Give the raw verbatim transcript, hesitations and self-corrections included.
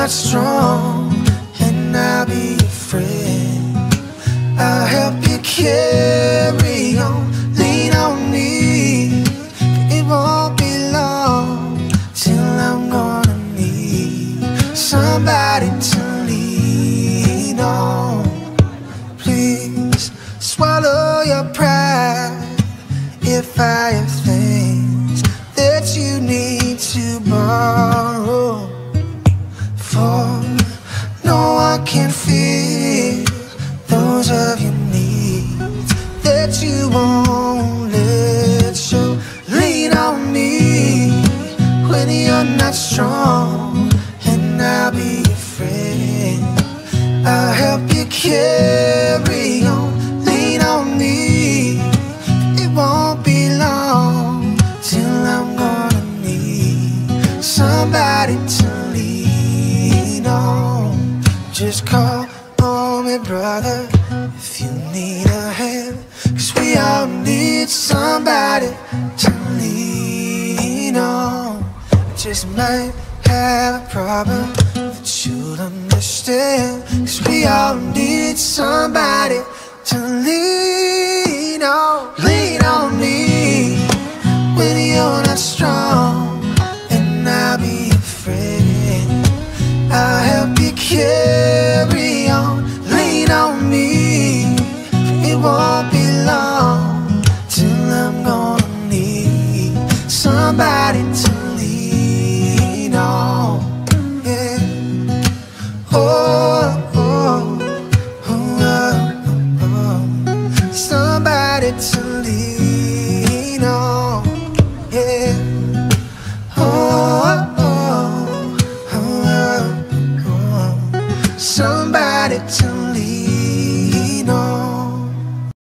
not strong, and I'll be your friend. I'll help you carry on, lean on me. It won't be long till I'm gonna need somebody to lean on. Please swallow your pride if I have things that you need to borrow. For no one can feel those of your needs that you won't let show. Lean on me when you're not strong, and I'll be your friend. I'll help you carry on, lean on me. It won't be long till I'm gonna need somebody to lean on. Just call on me, brother, if you need a hand, 'cause we all need somebody to lean on. Just might have a problem that you'll understand, 'cause we all need somebody to lean on. Lean on me when you're not strong, and I'll be your friend. I'll help you carry on, lean on me. It won't be long till I'm gonna need somebody to lean on. Yeah. Oh.